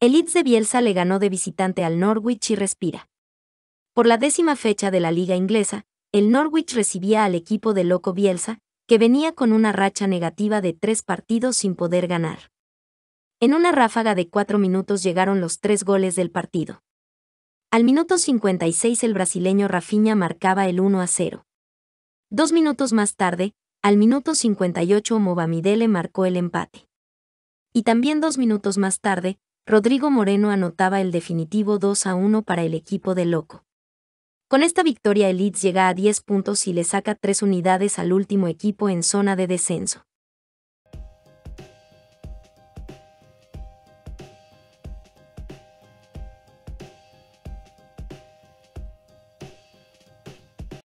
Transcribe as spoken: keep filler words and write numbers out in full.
El Leeds de Bielsa le ganó de visitante al Norwich y respira. Por la décima fecha de la liga inglesa, el Norwich recibía al equipo de Loco Bielsa, que venía con una racha negativa de tres partidos sin poder ganar. En una ráfaga de cuatro minutos llegaron los tres goles del partido. Al minuto cincuenta y seis el brasileño Rafinha marcaba el uno a cero. Dos minutos más tarde, al minuto cincuenta y ocho Movamidele marcó el empate. Y también dos minutos más tarde, Rodrigo Moreno anotaba el definitivo dos a uno para el equipo de Loco. Con esta victoria el Leeds llega a diez puntos y le saca tres unidades al último equipo en zona de descenso.